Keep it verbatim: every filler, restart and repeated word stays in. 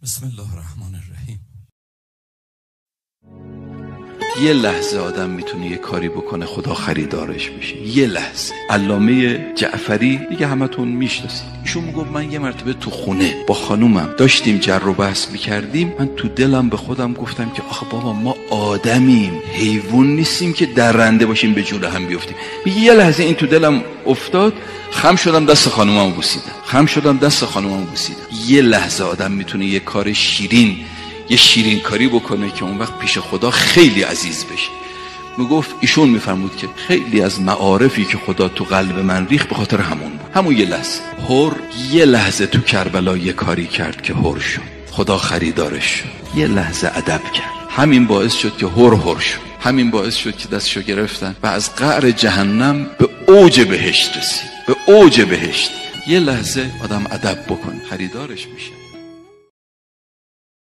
بسم الله الرحمن الرحیم. یه لحظه آدم میتونه یه کاری بکنه خدا خریدارش بشه. یه لحظه. علامه جعفری دیگه همتون میشناسید، ایشون میگفت من یه مرتبه تو خونه با خانومم داشتیم جر و بحث میکردیم، من تو دلم به خودم گفتم که آخه بابا ما آدمیم، حیوان نیستیم که درنده باشیم به جون هم بیفتیم. یه لحظه این تو دلم افتاد، خم شدم دست خانومم بوسیدم خم شدم دست خانومم بوسیدم. یه لحظه آدم میتونه یه کار شیرین یه شیرین کاری بکنه که اون وقت پیش خدا خیلی عزیز بشه. میگفت ایشون میفرمود که خیلی از معارفی که خدا تو قلب من ریخت به خاطر همون بود. همون یه لحظه هر یه لحظه تو کربلا یه کاری کرد که هر شد، خدا خریدارش شد. یه لحظه ادب کرد، همین باعث شد که هر هر شد. همین باعث شد که دستشو گرفتن و از قعر جهنم به اوج بهشت رسید، به اوج بهشت. یه لحظه آدم ادب بکنه خریدارش میشه.